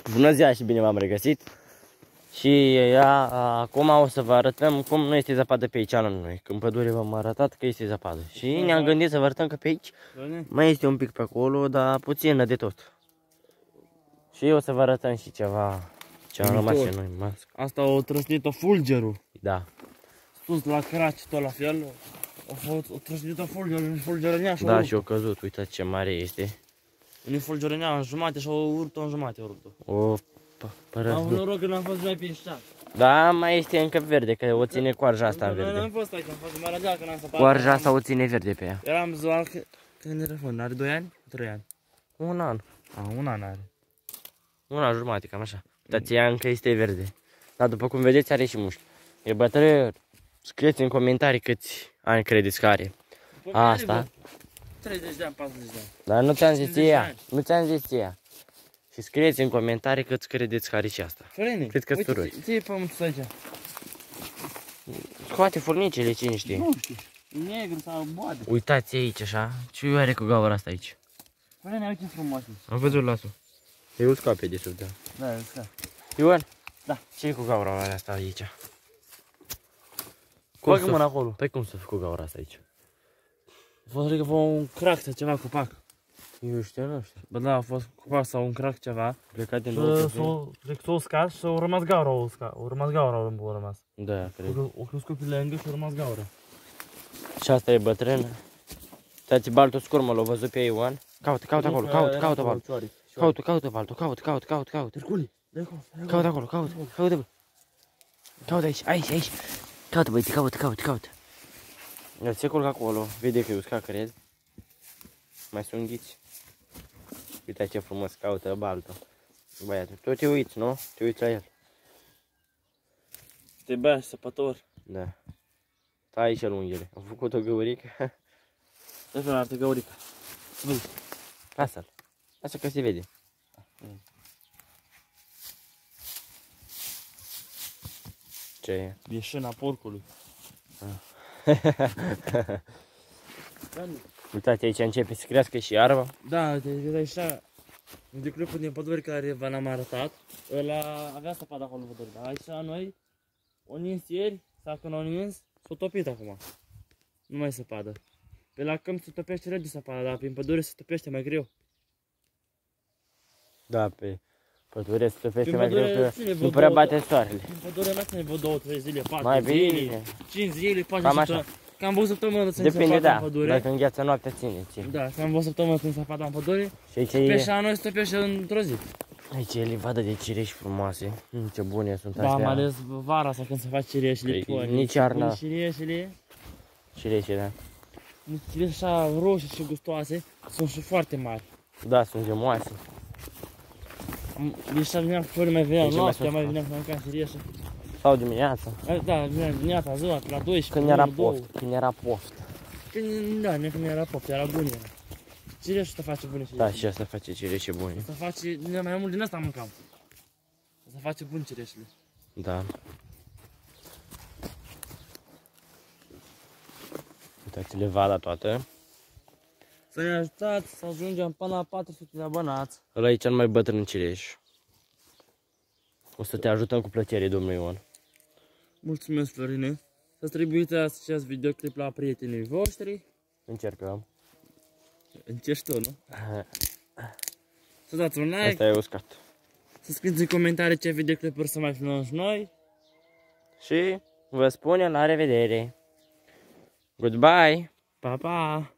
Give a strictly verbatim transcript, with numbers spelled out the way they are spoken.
Bună ziua și bine v-am regăsit. Și a, acum o să vă arătăm cum nu este zăpadă pe aici la noi. În pădure v-am arătat că este zăpadă. Și ne-am gândit să vă arătăm că pe aici mai este un pic pe acolo, dar puțină de tot. Și o să vă arătăm și ceva ce am rămas și noi mască. Asta o trăsnit-o fulgerul. Da. Sus la craci tot la fel. O fost o trăsnit-o fulgerul, în fulgerănea și Da, și o căzut, uitați ce mare este. În fulgerănea în jumate și o urtă în jumate, o urtă. O părăsnit. Am noroc că n-am fost mai pișat. Da, mai este încă verde, că o ține coarja asta în Nu verde. am fost aici, am fost în Maradeal când am săpat. Coarja asta o ține verde pe ea. Eram ziua când era fond, are doi ani? trei ani. Un an. A, un an are. Un an jumate, cam așa. Uitați, ea încă este verde. Dar după cum vedeți are și mușchi. E bătrân. Scrieți în comentarii câți ani credeți că are. Asta. treizeci de ani, patruzeci de ani. Dar nu ți-am zis ea. Nu ți-am zis ea. Și scrieți în comentarii câți credeți că are și asta. Florine, Cât căstururi. uite, ție pământul aici. Scoate furnicele, cine știe. Nu știu. Negru sau boade. Uitați aici așa. Ce are cu gaura asta aici? Florine, uite frumos. Am văzut lasul. E uscat pe de sub, da. Da, e uscat. Ioan? Da. Ce e cu gaura asta aici? Bagă mâna acolo. Păi cum să fac cu gaura asta aici? A fost că un crack sau ceva copac. Eu știu, nu știu. Bă, da, a fost copac sau un crack ceva. Plecat din Și nou. cred că s-a uscat și a rămas gaura, a uscat. A rămas gaura, a rămas. Da, cred. O crescut pe lângă și a rămas gaura. Și asta e bătrână. Uitați, baltul scurmă, l-a văzut pe Ioan. Caută, caută acolo, caută, caută baltul. Caută, caută baltul, caută, caută, caută, caută. Hercule, dă acolo. Caută acolo, caută, caută. Caută aici, aici, aici. Caută, băieți, caută, caută, caută. El se culcă acolo, vede că e uscat, cred. Mai sunt ghiți. Uitați ce frumos caută baltul. Băiatul, tu te uiți, nu? Te uiți la el. Te bea și săpător. Da. Stai aici el unghiile. Am făcut o găurică. Dă fel arată găurica. Vezi. Lasă-l. Lasă că se vede. Ce e? E șâna porcului. Uitați, aici începe să crească și iarba. Da, te vezi așa. De clubul din pădure care v-am arătat, ăla avea săpadă acolo în pădure, dar aici la noi o nins ieri, sau când o nins, s-a topit acum. Nu mai săpadă. Pe la câmp se topește rege săpada, dar prin pădure se topește mai greu. Da, pe pădure se topește Prin mai pădure greu, ține că vreo nu prea două- bate soarele. Prin pădure mai ține vreo două, trei zile, patru Mai zile, bine. cinci zile, poate Cam și așa. tot. Cam vreo săptămână să Depinde, săpada da. în pădure. Dacă îngheață noaptea, ține, ține. Da, cam vreo săptămână când săpada în pădure. Și aici Pe e, și la noi se topește într-o zi. aici e livadă de cireși frumoase. Mm, ce bune sunt Da, astea. mai ales vara sau când se fac cireșele. Păi, nici iarna. Cireșele, Cireșe, da. cireșe așa roșii și gustoase, sunt și foarte mari. Da, sunt gemoase. Deci veneam cu mai veneam Deci mai noaptea, sunt mai veneam să mâncam cireșe. Sau dimineața. Da, veneam dimineața, ziua, pe la doisprezece, Când era unu, două. poft. Când era poft. Când, da, nu când era pop, era bun era. Cireșul să face bune cireșe. Da, și asta face cireșe bune. Să face, mai mult din asta mâncam. Să face bun cireșele. Da. Uitați-le vada toată. Să ne ajutați să ajungem până la patru sute de abonați. Ăla e cel mai bătrân cireș. O să te ajutăm cu plăcere, domnul Ion. Mulțumesc, Florine. Să tribuiți acest videoclip la prietenii voștri. Încercăm. Încerci tu, nu? Să dați un like. Asta e uscat. Să scrieți în comentarii ce videoclipuri să mai filmăm și noi. Și vă spunem la revedere. Goodbye! Pa, pa!